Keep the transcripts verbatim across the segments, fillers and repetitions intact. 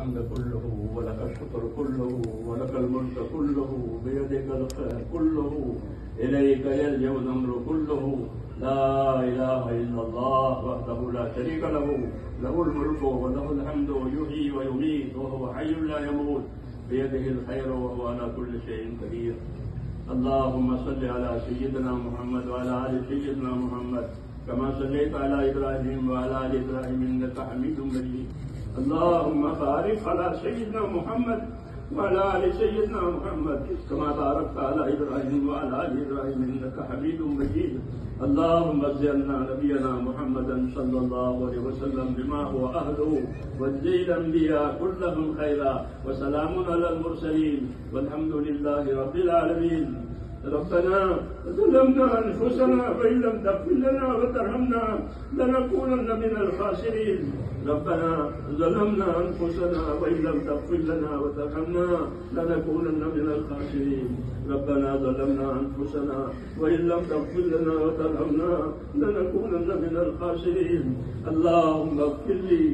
الحمد كله ولك الشكر كله ولك الملك كله بيدك الخير كله إليك يلجأ الأمر كله لا إله إلا الله وحده لا شريك له له الملك وله الحمد يحيي ويميت وهو حي لا يموت بيده الخير وهو على كل شيء قدير. اللهم صل على سيدنا محمد وعلى آل سيدنا محمد كما صليت على إبراهيم وعلى آل إبراهيم إنك حميد مجيد. اللهم بارك على سيدنا محمد وعلى آل سيدنا محمد كما باركت على إبراهيم وعلى آل إبراهيم إنك حميد مجيد. اللهم زينا نبينا محمدا صلى الله عليه وسلم بما هو أهله واجزي الأنبياء كلهم خيرا وسلام على المرسلين والحمد لله رب العالمين. ربنا ظلمنا أنفسنا فإن لم تغفر لنا وترحمنا لنكونن من الخاسرين. ربنا ظلمنا أنفسنا وإن لم تغفر لنا وترحمنا لنكونن من الخاسرين. ربنا ظلمنا أنفسنا وإن لم تغفر لنا وترحمنا لنكونن من الخاسرين. اللهم اغفر لي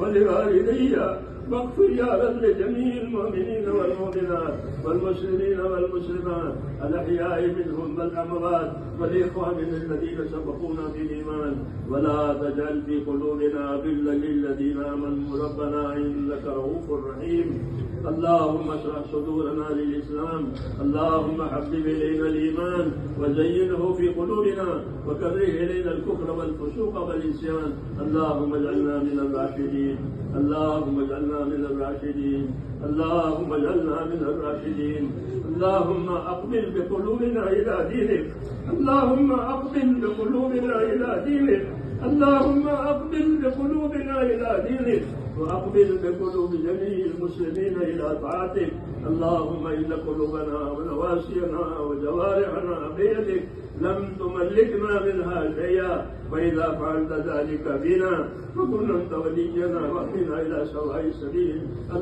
ولوالدي واغفر يا رب لجميع المؤمنين والمؤمنات والمسلمين والمسلمات الأحياء منهم والأموات والإخواننا الذين سبقونا بالإيمان ولا تجعل في قلوبنا غلا للذين آمنوا ربنا إنك رؤوف رحيم. اللهم اشرح صدورنا للإسلام. اللهم حبب إلينا الإيمان وزينه في قلوبنا وكره إلينا الكفر والفسوق والعصيان. اللهم اجعلنا من الراشدين. اللهم اجعلنا من الراشدين. اللهم اجعلنا من الراشدين. اللهم أقبل بقلوبنا إلى دينك. اللهم أقبل بقلوبنا إلى دينك. اللهم أقبل بقلوبنا إلى دينك وأقبل بقلوب جميع المسلمين إلى طاعتك. اللهم إن قلوبنا ونواسينا وجوارحنا بيدك لم تملكنا منها شيئا وإذا فعلت ذلك بنا فكن أنت ولينا واهدنا إلى سواء السبيل.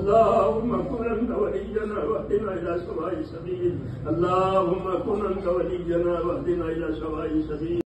اللهم كن أنت ولينا واهدنا إلى سواء السبيل. اللهم كن أنت ولينا واهدنا إلى سواء السبيل.